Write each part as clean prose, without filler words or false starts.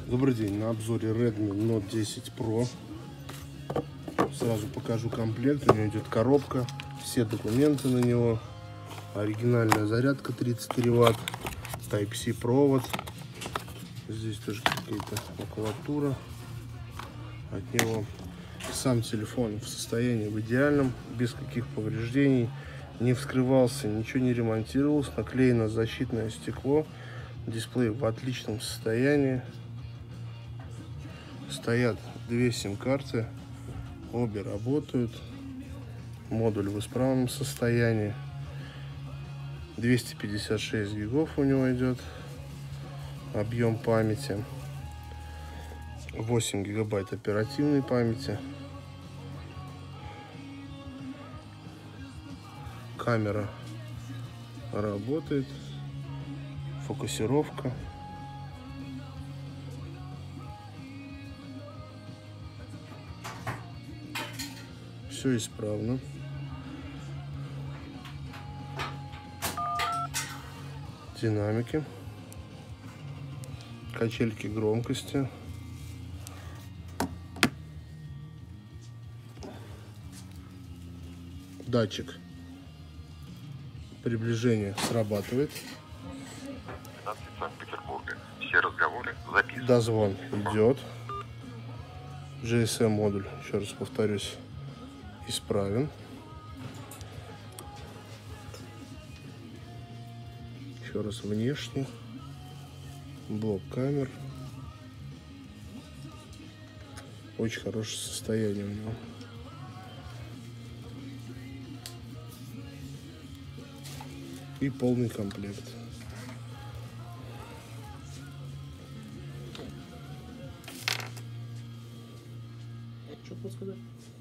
Добрый день, на обзоре Redmi Note 10 Pro. Сразу покажу комплект. У него идет коробка, все документы на него. Оригинальная зарядка 33 Вт, Type-C провод. Здесь тоже какая-то макулатура от него. Сам телефон в состоянии в идеальном, без каких повреждений. Не вскрывался, ничего не ремонтировалось. Наклеено защитное стекло. Дисплей в отличном состоянии. Стоят две сим-карты, обе работают. Модуль в исправном состоянии. 256 гигов у него идет объем памяти. 8 гигабайт оперативной памяти. Камера работает. Фокусировка. Все исправно. Динамики. Качельки громкости. Датчик приближения срабатывает. Санкт-Петербурга. Все разговоры записаны. Дозвон идет. GSM модуль, еще раз повторюсь, исправен. Еще раз внешний. Блок камер. Очень хорошее состояние у него. И полный комплект. Что подсказать?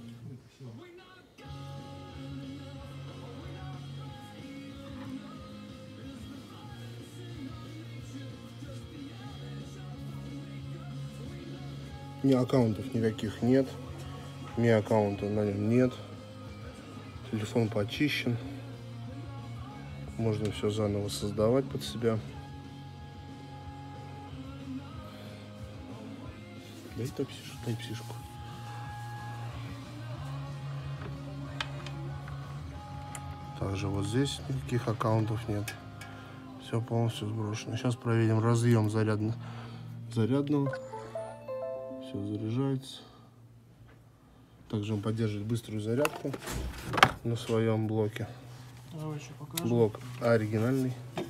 Ни аккаунтов никаких нет. Ни аккаунта на нем нет. Телефон почищен. Можно все заново создавать под себя. Дай тайп-сишку. Также вот здесь никаких аккаунтов нет. Все полностью сброшено. Сейчас проверим разъем зарядного. Все заряжается. Также он поддерживает быструю зарядку на своем блоке. Давай еще покажем. Блок оригинальный.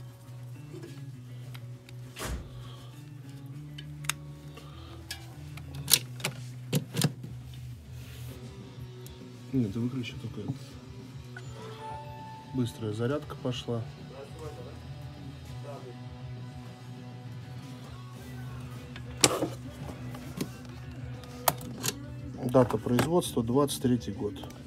Нет, ты выключи только это. Быстрая зарядка пошла. Дата производства 23 год.